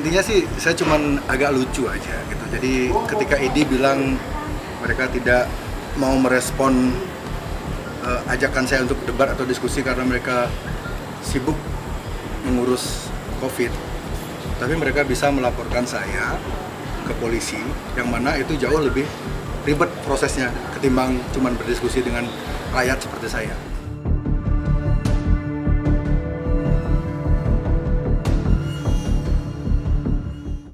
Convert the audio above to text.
intinya sih saya cuman agak lucu aja gitu. Jadi ketika ID bilang mereka tidak mau merespon ajakan saya untuk debat atau diskusi karena mereka sibuk mengurus COVID, tapi mereka bisa melaporkan saya ke polisi, yang mana itu jauh lebih ribet prosesnya ketimbang cuman berdiskusi dengan rakyat seperti saya.